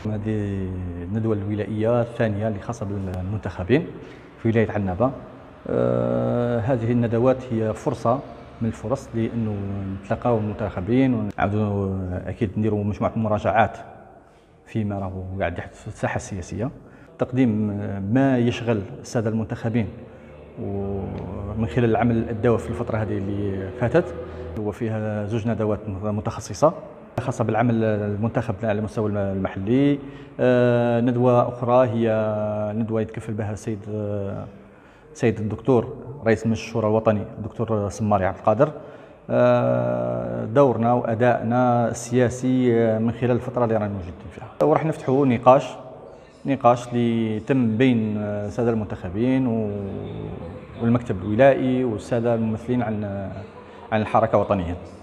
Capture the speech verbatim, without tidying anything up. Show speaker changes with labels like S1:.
S1: هذه الندوة الولائية الثانية اللي خاصة بالمنتخبين في ولاية عنابة. آه هذه الندوات هي فرصة من الفرص لأنه نتلاقاو المنتخبين ونعاودوا أكيد نديروا مجموعة مراجعات فيما راهو قاعد يحدث في الساحة السياسية، تقديم ما يشغل السادة المنتخبين ومن خلال العمل الأداوي في الفترة هذه اللي فاتت، وفيها زوج ندوات متخصصة خاصة بالعمل المنتخب على المستوى المحلي. آه ندوة أخرى هي ندوة يتكفل بها السيد آه سيد الدكتور رئيس مجلس الشورى الوطني الدكتور سماري عبد القادر. آه دورنا وأدائنا السياسي من خلال الفترة اللي رانا موجودين فيها، وراح نفتحوا نقاش نقاش اللي تم بين السادة المنتخبين والمكتب الولائي والسادة الممثلين عن عن الحركة وطنيا.